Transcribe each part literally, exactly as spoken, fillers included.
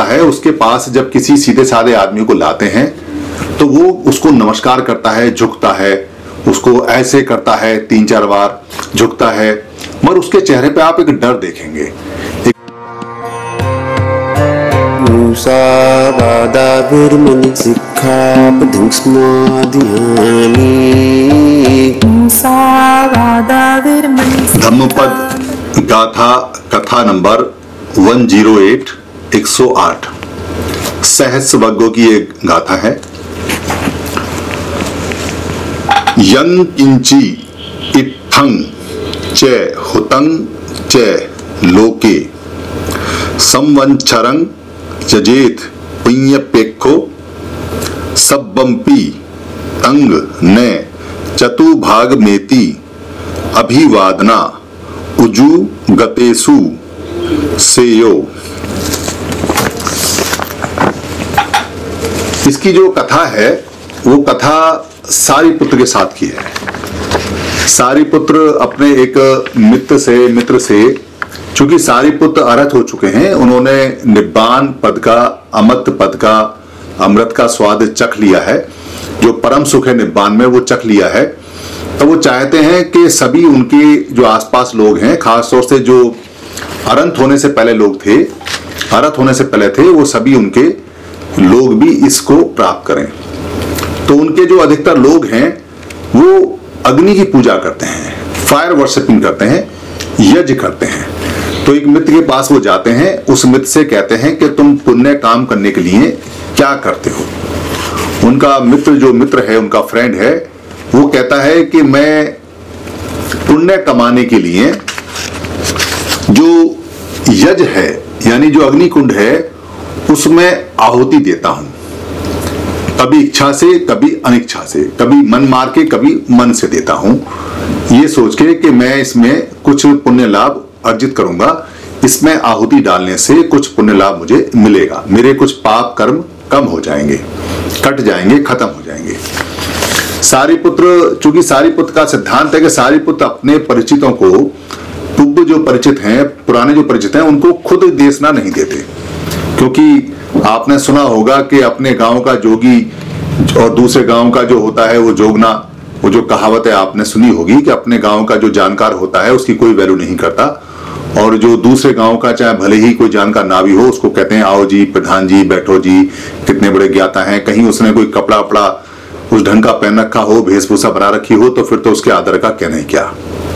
है उसके पास जब किसी सीधे साधे आदमी को लाते हैं तो वो उसको नमस्कार करता है, झुकता है, उसको ऐसे करता है, तीन चार बार झुकता है, मगर उसके चेहरे पे आप एक डर देखेंगे। धम्मपद गाथा कथा नंबर एक सौ आठ सहस्रवग्गों की एक गाथा है। यं किंची इत्थं च हुतं च लोके संवत्सरं यजेत पुण्यपेक्षो सब्बंपि तंग न चतुभागमेति अभिवादना उजु गतेषु सेयो। इसकी जो कथा है वो कथा सारीपुत्र के साथ की है। सारीपुत्र अपने एक मित्र से मित्र से चूंकि सारीपुत्र अरहत हो चुके हैं, उन्होंने निब्बान पद का, अमृत पद का, अमृत का स्वाद चख लिया है, जो परम सुख है निब्बान में वो चख लिया है। तो वो चाहते हैं कि सभी उनके जो आसपास लोग हैं, खासतौर से जो अरहत होने से पहले लोग थे, अरहत होने से पहले थे, वो सभी उनके लोग भी इसको प्राप्त करें। तो उनके जो अधिकतर लोग हैं वो अग्नि की पूजा करते हैं, फायर वर्शिपिंग करते हैं, यज्ञ करते हैं। तो एक मित्र के पास वो जाते हैं, उस मित्र से कहते हैं कि तुम पुण्य काम करने के लिए क्या करते हो। उनका मित्र जो मित्र है, उनका फ्रेंड है, वो कहता है कि मैं पुण्य कमाने के लिए जो यज्ञ है यानी जो अग्निकुंड है उसमें आहुति देता हूं, कभी इच्छा से कभी अनिच्छा से, कभी मन मार के कभी मन से देता हूं, ये सोच के कि मैं इसमें कुछ पुण्य लाभ अर्जित करूंगा, इसमें आहुति डालने से कुछ पुण्य लाभ मुझे मिलेगा, मेरे कुछ पाप कर्म कम हो जाएंगे, कट जाएंगे, खत्म हो जाएंगे। सारीपुत्र, चूंकि सारीपुत्र का सिद्धांत है कि सारीपुत्र अपने परिचितों को, पूर्व जो परिचित हैं, पुराने जो परिचित हैं, उनको खुद देशना नहीं देते। क्योंकि आपने सुना होगा कि अपने गांव का जोगी और दूसरे गांव का जो होता है वो जोगना, वो जो कहावत है आपने सुनी होगी कि अपने गांव का जो जानकार होता है उसकी कोई वैल्यू नहीं करता, और जो दूसरे गांव का चाहे भले ही कोई जानकार ना भी हो उसको कहते हैं आओ जी, प्रधान जी, बैठो जी, कितने बड़े ज्ञाता हैं। कहीं उसने कोई कपड़ा वपड़ा उस ढंग का पहन रखा हो, वेशभूषा बना रखी हो, तो फिर तो उसके आदर का कहना ही क्या।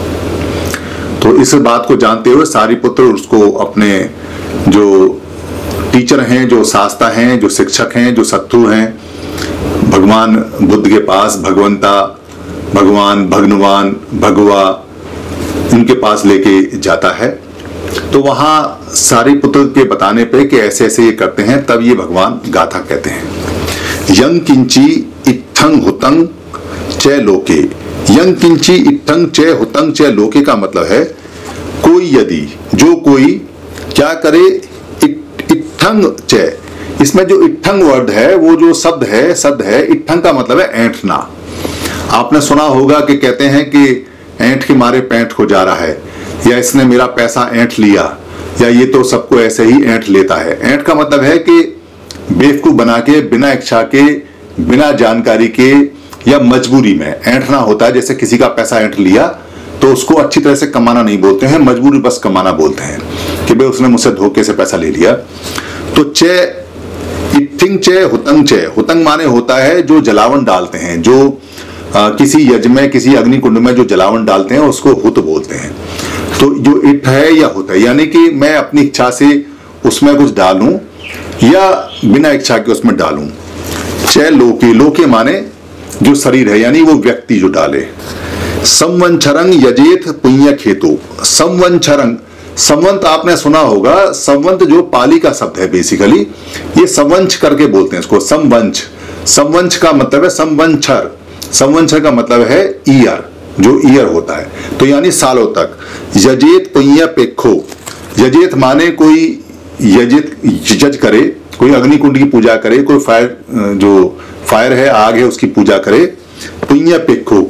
तो इस बात को जानते हुए सारीपुत्र उसको अपने जो टीचर हैं, जो शास्ता हैं, जो शिक्षक हैं, जो शत्रु हैं, भगवान बुद्ध के पास, भगवंता, भगवान, भगवान, भगवा, इनके पास लेके जाता है। तो वहां सारीपुत्र के बताने पे कि ऐसे ऐसे ये करते हैं, तब ये भगवान गाथा कहते हैं। यं किंची इत्थं हुतं च लोके। यं किंची इत्थं च हुतं च लोके का मतलब है कोई यदि, जो कोई क्या करे, इत्थंग च, इसमें जो इत्थंग वर्ड है वो जो शब्द है, शब्द है इत्थंग का मतलब है ऐंठना। आपने सुना होगा कि कहते हैं कि ऐंठ के मारे पैंठ हो जा रहा है, या इसने मेरा पैसा ऐंठ लिया, या ये तो सबको ऐसे ही ऐंठ लेता है। ऐंठ का मतलब है कि बेवकूफ बना के, बिना इच्छा के, बिना जानकारी के या मजबूरी में ऐंठना होता है। जैसे किसी का पैसा ऐंठ लिया तो उसको अच्छी तरह से कमाना नहीं बोलते हैं, मजबूरी बस कमाना बोलते हैं कि भाई उसने मुझसे धोखे से पैसा ले लिया। तो चे, इत्थिंग चे, हुतंग चे, हुतंग माने होता है जो जलावन डालते हैं, जो आ, किसी यज्ञ में, किसी अग्निकुंड में जो जलावन डालते हैं उसको हुत बोलते हैं। तो जो इट है या हुत है, यानी कि मैं अपनी इच्छा से उसमें कुछ डालूं या बिना इच्छा के उसमें डालूं। चे लोके, लोके माने जो शरीर है, यानी वो व्यक्ति जो डाले। संवत्सरं यजेत पुण्य खेतो। संवत्सरं, संवंत आपने सुना होगा, संवंत जो पाली का शब्द है, बेसिकली ये संवंश करके बोलते हैं इसको, संवंश। संवंश का मतलब है संवत्सर, संवत्सर का मतलब है ईयर, जो ईयर होता है, तो यानी सालों तक। यजेत पुण्य पेक्षो, यजेत माने कोई यजित यज करे, कोई अग्निकुंड की पूजा करे, कोई फायर, जो फायर है, आग है, उसकी पूजा करे। पुण्य पेक्षो,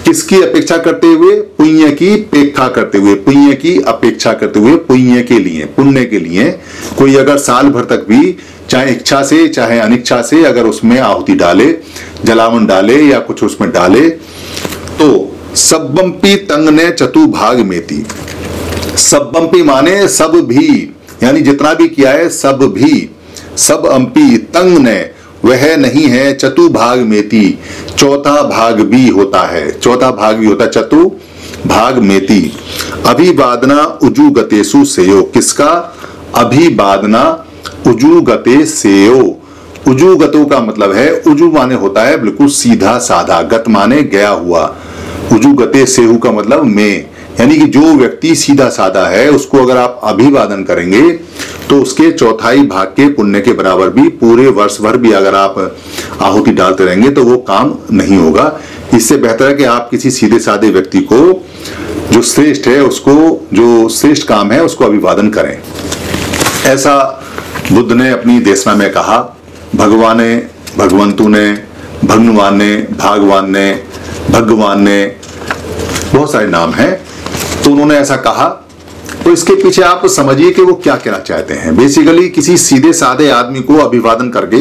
किसकी अपेक्षा करते हुए? पुण्य की अपेक्षा करते हुए, पुण्य की अपेक्षा करते हुए, पुण्य के लिए, पुण्य के लिए। कोई अगर साल भर तक भी चाहे इच्छा से चाहे अनिच्छा से अगर उसमें आहुति डाले, जलावन डाले या कुछ उसमें डाले, तो सब्बम्पी तंग ने चतुभाग मेती। सब्बम्पी माने सब भी, यानी जितना भी किया है सब भी, सब अंपी तंग ने वह नहीं है चतुभाग मेती, चौथा भाग भी होता है, चौथा भाग भी होता है, चतु भाग मेती। अभिवादना उजुगतेषु सेयो, किसका? अभिवादना उजुगते सेयो। उजुगतो का मतलब है, उजु माने होता है बिल्कुल सीधा साधा, गत माने गया हुआ, उजुगते सेहु का मतलब में, यानी कि जो व्यक्ति सीधा साधा है उसको अगर आप अभिवादन करेंगे तो उसके चौथाई भाग के पुण्य के बराबर भी पूरे वर्ष भर भी अगर आप आहुति डालते रहेंगे तो वो काम नहीं होगा। इससे बेहतर है कि आप किसी सीधे साधे व्यक्ति को जो श्रेष्ठ है उसको, जो श्रेष्ठ काम है उसको अभिवादन करें। ऐसा बुद्ध ने अपनी देशना में कहा। भगवान ने, भगवंतु ने, भगवान ने, भागवान ने, भगवान ने, बहुत सारे नाम हैं, तो उन्होंने ऐसा कहा। तो इसके पीछे आप समझिए कि वो क्या कहना चाहते हैं। बेसिकली किसी सीधे साधे आदमी को अभिवादन करके,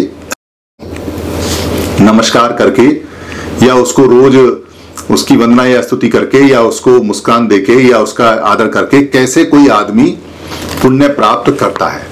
नमस्कार करके, या उसको रोज उसकी वंदना या स्तुति करके, या उसको मुस्कान देके, या उसका आदर करके कैसे कोई आदमी पुण्य प्राप्त करता है।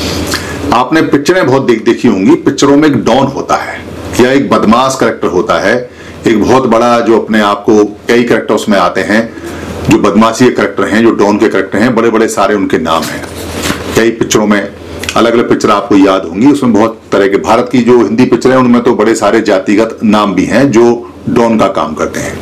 आपने पिक्चरें बहुत देख देखी होंगी। पिक्चरों में एक डॉन होता है या एक बदमाश कैरेक्टर होता है, एक बहुत बड़ा जो अपने आप को, कई कैरेक्टर उसमें आते हैं जो बदमाशी के कैरेक्टर हैं, जो डॉन के कैरेक्टर हैं, बड़े बड़े सारे उनके नाम हैं। कई पिक्चरों में अलग अलग पिक्चर आपको याद होंगी, उसमें बहुत तरह के, भारत की जो हिंदी पिक्चर है उनमें तो बड़े सारे जातिगत नाम भी हैं जो डॉन का काम करते हैं।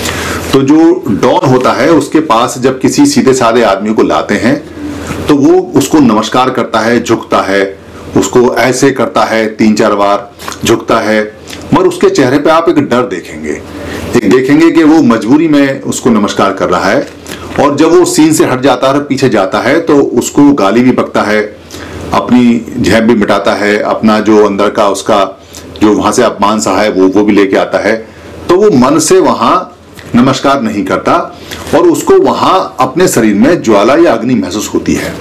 तो जो डॉन होता है उसके पास जब किसी सीधे साधे आदमी को लाते हैं तो वो उसको नमस्कार करता है, झुकता है, उसको ऐसे करता है, तीन चार बार झुकता है, मगर उसके चेहरे पे आप एक डर देखेंगे, एक देखेंगे कि वो मजबूरी में उसको नमस्कार कर रहा है। और जब वो सीन से हट जाता है, पीछे जाता है, तो उसको गाली भी बकता है, अपनी झेप भी मिटाता है, अपना जो अंदर का उसका जो वहां से अपमान सा है वो वो भी लेके आता है। तो वो मन से वहां नमस्कार नहीं करता और उसको वहां अपने शरीर में ज्वाला या अग्नि महसूस होती है।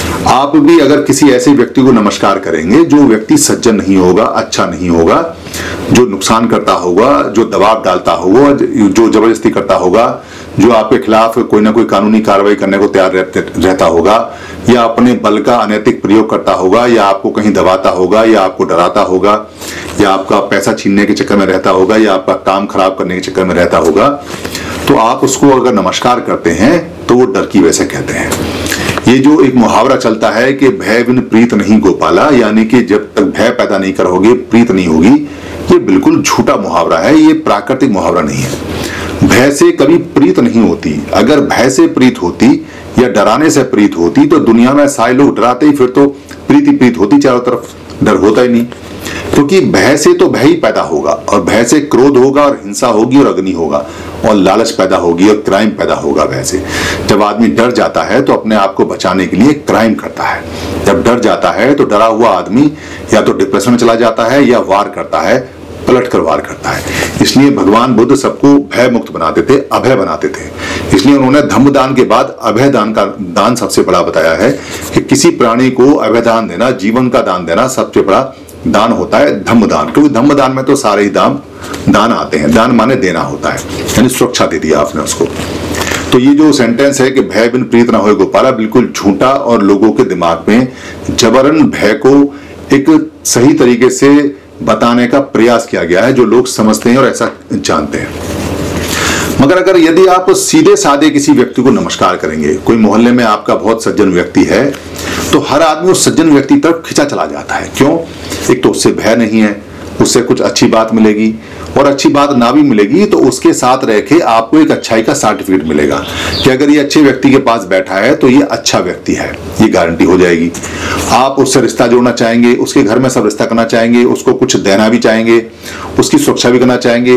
आप भी अगर किसी ऐसे व्यक्ति को नमस्कार करेंगे जो व्यक्ति सज्जन नहीं होगा, अच्छा नहीं होगा, जो नुकसान करता होगा, जो दबाव डालता होगा, जो जबरदस्ती करता होगा, जो आपके खिलाफ कोई ना कोई कानूनी कार्रवाई करने को तैयार रहता होगा, या अपने बल का अनैतिक प्रयोग करता होगा, या आपको कहीं दबाता होगा, या आपको डराता होगा, या आपका पैसा छीनने के चक्कर में रहता होगा, या आपका काम खराब करने के चक्कर में रहता होगा, तो आप उसको अगर नमस्कार करते हैं तो वो डर की वजह कहते हैं। ये जो एक मुहावरा चलता है कि भय बिन प्रीत नहीं गोपाला, यानी कि जब तक भय पैदा नहीं करोगे प्रीत नहीं होगी, ये बिल्कुल झूठा मुहावरा है, ये प्राकृतिक मुहावरा नहीं है। भय से कभी प्रीत नहीं होती। अगर भय से प्रीत होती या डराने से प्रीत होती तो दुनिया में सारे लोग डराते ही, फिर तो प्रीति प्रीत होती, चारों तरफ डर होता ही नहीं। क्योंकि भय से तो भय ही पैदा होगा, और भय से क्रोध होगा, और हिंसा होगी, और अग्नि होगा, और लालच पैदा होगी, और क्राइम पैदा होगा। भय से जब आदमी डर जाता है तो अपने आप को बचाने के लिए क्राइम करता है। जब डर जाता है तो डरा हुआ आदमी या तो डिप्रेशन में चला जाता है या वार करता है, पलट कर वार करता है। इसलिए भगवान बुद्ध सबको भय मुक्त बनाते थे, अभय बनाते थे। इसलिए उन्होंने धम्म दान के बाद अभय दान का दान सबसे बड़ा बताया है कि किसी प्राणी को अभय दान देना, जीवन का दान देना सबसे बड़ा दान होता है धम्म दान। क्योंकि धम्म दान में तो सारे ही दान दान आते हैं। दान माने देना होता है, यानी सुरक्षा दे दिया आपने उसको। तो ये जो सेंटेंस है कि भय बिन प्रीत ना होए गोपाला, बिल्कुल झूठा और लोगों के दिमाग में जबरन भय को एक सही तरीके से बताने का प्रयास किया गया है, जो लोग समझते हैं और ऐसा जानते हैं। मगर अगर यदि आप सीधे साधे किसी व्यक्ति को नमस्कार करेंगे, कोई मोहल्ले में आपका बहुत सज्जन व्यक्ति है, तो हर आदमी उस सज्जन व्यक्ति तरफ खिंचा चला जाता है। क्यों? एक तो उससे भय नहीं है, उससे कुछ अच्छी बात मिलेगी, और अच्छी बात ना भी मिलेगी तो उसके साथ रह के आपको एक अच्छाई का सर्टिफिकेट मिलेगा कि अगर ये अच्छे व्यक्ति के पास बैठा है तो ये अच्छा व्यक्ति है, ये गारंटी हो जाएगी। आप उससे रिश्ता जोड़ना चाहेंगे, उसके घर में सब रिश्ता करना चाहेंगे, उसको कुछ देना भी चाहेंगे, उसकी सुरक्षा भी करना चाहेंगे,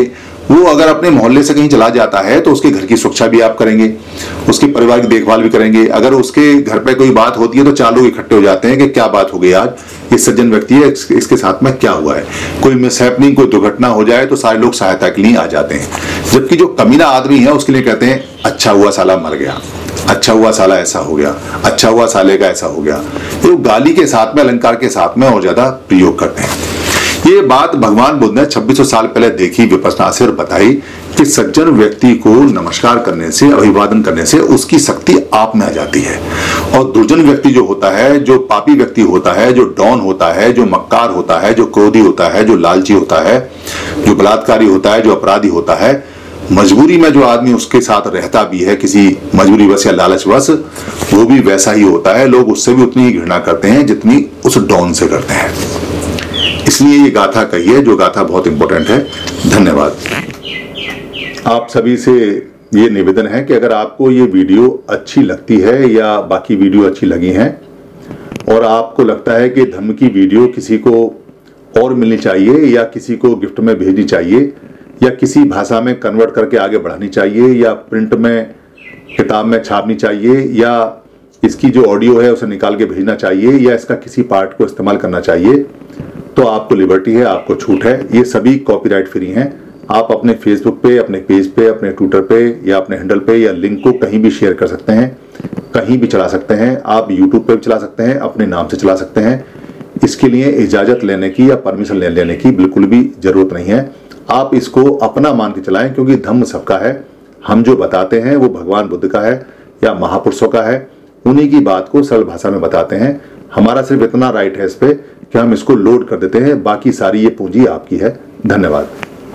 वो अगर अपने मोहल्ले से कहीं चला जाता है तो उसके घर की सुरक्षा भी आप करेंगे, उसके परिवार की देखभाल भी करेंगे। अगर उसके घर पे कोई बात होती है तो चार लोग इकट्ठे हो जाते हैं कि क्या बात हो गई आज, ये सज्जन व्यक्ति है, इसके साथ में क्या हुआ है। कोई मिसहैपनिंग, कोई दुर्घटना हो जाए तो सारे लोग सहायता के लिए आ जाते हैं। जबकि जो कमीना आदमी है उसके लिए कहते हैं अच्छा हुआ साला मर गया, अच्छा हुआ साला ऐसा हो गया, अच्छा हुआ साले का ऐसा हो गया। ये गाली के साथ में, अलंकार के साथ में और ज्यादा प्रयोग करते हैं। ये बात भगवान बुद्ध ने छब्बीस सौ साल पहले देखी विपश्यना से और बताई कि सज्जन व्यक्ति को नमस्कार करने से, अभिवादन करने से उसकी शक्ति आप में आ जाती है। और दुर्जन व्यक्ति जो होता है, जो पापी व्यक्ति होता है, जो डॉन होता है, जो मक्कार होता है, जो क्रोधी होता है, जो लालची होता है, जो बलात्कारी होता है, जो अपराधी होता है, मजबूरी में जो आदमी उसके साथ रहता भी है किसी मजबूरी वश या लालच वश, वो भी वैसा ही होता है। लोग उससे भी उतनी ही घृणा करते हैं जितनी उस डॉन से करते हैं। इसलिए ये गाथा कही है, जो गाथा बहुत इंपॉर्टेंट है। धन्यवाद। आप सभी से ये निवेदन है कि अगर आपको ये वीडियो अच्छी लगती है या बाकी वीडियो अच्छी लगी हैं और आपको लगता है कि धर्म की वीडियो किसी को और मिलनी चाहिए या किसी को गिफ्ट में भेजनी चाहिए या किसी भाषा में कन्वर्ट करके आगे बढ़ानी चाहिए या प्रिंट में किताब में छापनी चाहिए या इसकी जो ऑडियो है उसे निकाल के भेजना चाहिए या इसका किसी पार्ट को इस्तेमाल करना चाहिए, तो आपको लिबर्टी है, आपको छूट है। ये सभी कॉपीराइट फ्री हैं। आप अपने फेसबुक पे, अपने पेज पे, अपने ट्विटर पे या अपने हैंडल पे या लिंक को कहीं भी शेयर कर सकते हैं, कहीं भी चला सकते हैं। आप यूट्यूब पे भी चला सकते हैं, अपने नाम से चला सकते हैं। इसके लिए इजाजत लेने की या परमिशन ले लेने की बिल्कुल भी जरूरत नहीं है। आप इसको अपना मान के चलाएं, क्योंकि धर्म सबका है। हम जो बताते हैं वो भगवान बुद्ध का है या महापुरुषों का है, उन्हीं की बात को सरल भाषा में बताते हैं। हमारा सिर्फ इतना राइट है इस पे कि हम इसको लोड कर देते हैं, बाकी सारी ये पूंजी आपकी है। धन्यवाद।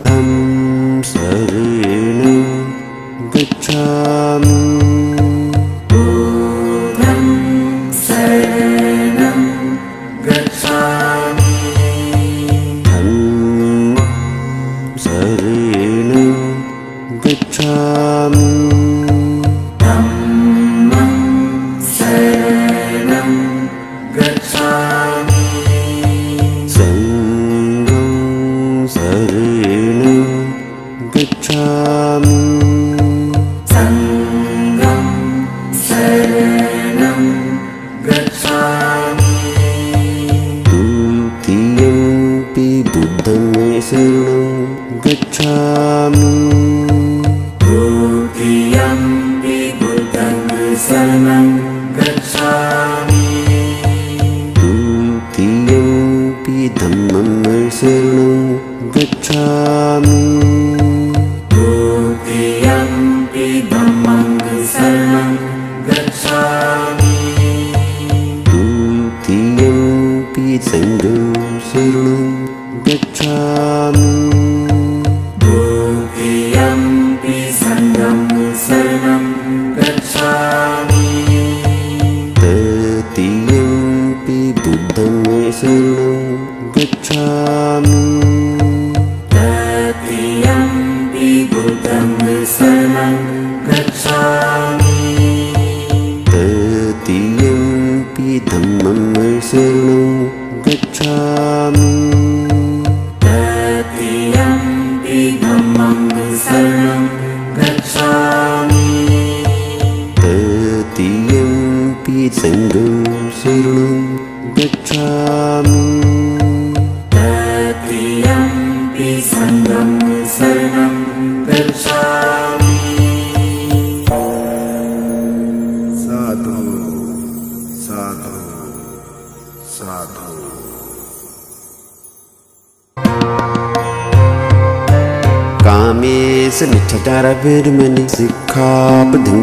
Vitamini sikkhapadang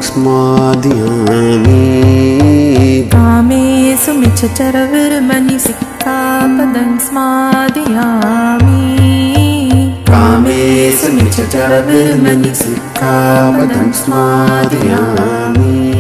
smadhyami Kamesu michachara viramani sikkhapadang smadhyami Kamesu michachara viramani sikkhapadang smadhyami